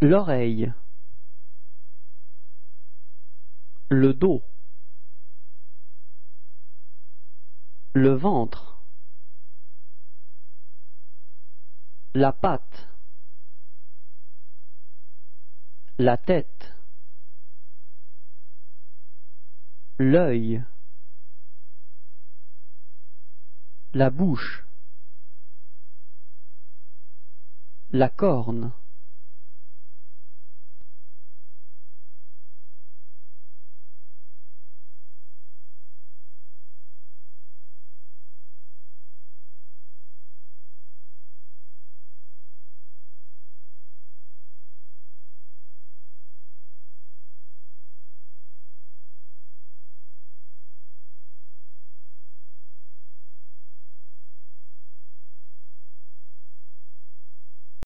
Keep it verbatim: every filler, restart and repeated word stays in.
l'oreille, le dos, le ventre, la patte, la tête, l'œil, la bouche, la corne.